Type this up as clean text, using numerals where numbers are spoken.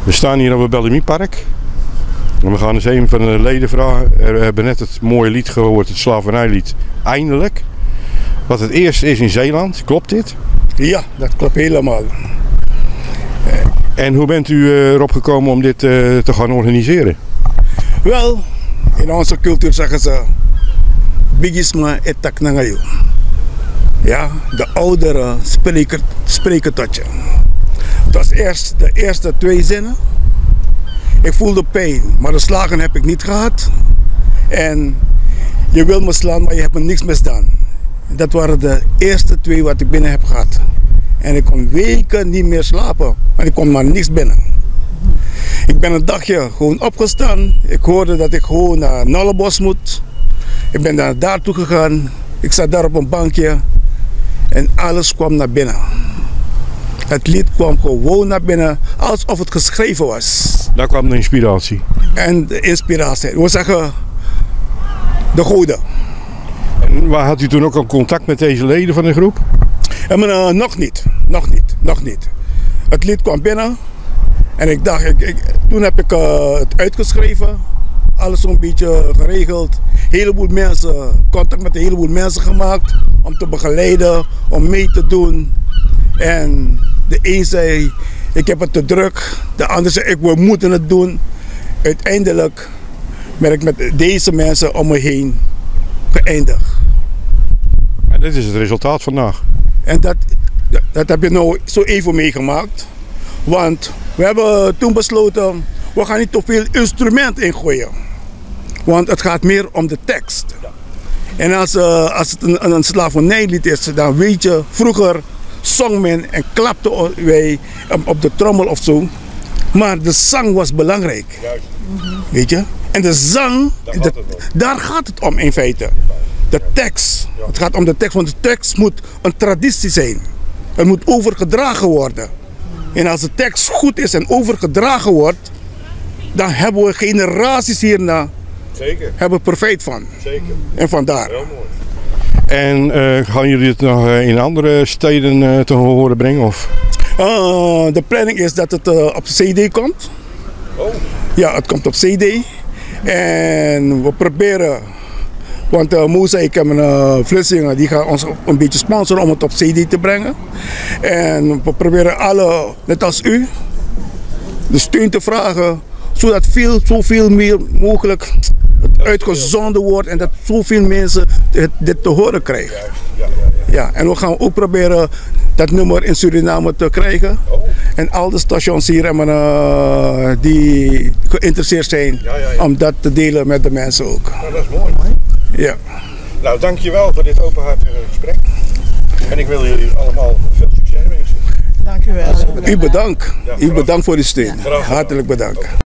We staan hier op het Bellamiepark. En we gaan eens een van de leden vragen. We hebben net het mooie lied gehoord, het slavernijlied. Eindelijk. Wat het eerste is in Zeeland, klopt dit? Ja, dat klopt helemaal. En hoe bent u erop gekomen om dit te gaan organiseren? Wel, in onze cultuur zeggen ze bigisma et taknangayo. Ja, de ouderen spreken tot je. Het was eerst de eerste 2 zinnen. Ik voelde pijn, maar de slagen heb ik niet gehad. En je wil me slaan, maar je hebt me niks misdaan. Dat waren de eerste 2 wat ik binnen heb gehad. En ik kon weken niet meer slapen, want ik kon maar niks binnen. Ik ben een dagje gewoon opgestaan. Ik hoorde dat ik gewoon naar Nollebos moet. Ik ben daar naartoe gegaan. Ik zat daar op een bankje. En alles kwam naar binnen. Het lied kwam gewoon naar binnen, alsof het geschreven was. Daar kwam de inspiratie. En de inspiratie. We zeggen de goden. En waar had u toen ook al contact met deze leden van de groep? Nog niet. Het lied kwam binnen. En ik dacht, toen heb ik het uitgeschreven. Alles zo'n beetje geregeld. Heleboel mensen, contact met een heleboel mensen gemaakt. Om te begeleiden, om mee te doen. En de een zei, ik heb het te druk. De ander zei, we moeten het doen. Uiteindelijk ben ik met deze mensen om me heen geëindigd. En dit is het resultaat vandaag. En dat heb je nou zo even meegemaakt. Want we hebben toen besloten, we gaan niet te veel instrument ingooien. Want het gaat meer om de tekst. En als het een slavernijlied is, dan weet je, vroeger zong men en klapte wij op de trommel of zo. Maar de zang was belangrijk. Weet je? En de zang, daar gaat het om in feite. De tekst. Het gaat om de tekst, want de tekst moet een traditie zijn. Het moet overgedragen worden. En als de tekst goed is en overgedragen wordt, dan hebben we generaties hierna hebben profijt van. Zeker. En vandaar. Heel mooi. En gaan jullie het nog in andere steden te horen brengen? Of? De planning is dat het op CD komt. Oh. Ja, het komt op CD. En we proberen, want Moza, ik heb een Vlissingen, die gaat ons een beetje sponsoren om het op CD te brengen. En we proberen alle, net als u, de steun te vragen, zodat zoveel meer mogelijk uitgezonden wordt en dat zoveel mensen dit te horen krijgen. Ja, en we gaan ook proberen dat nummer in Suriname te krijgen. En al de stations hier hebben, die geïnteresseerd zijn om dat te delen met de mensen ook. Nou, dat is mooi. Ja. Nou, dankjewel voor dit openhartige gesprek. En ik wil jullie allemaal veel succes wensen. Dank u wel. U bedankt. U bedankt voor de steun. Hartelijk bedankt.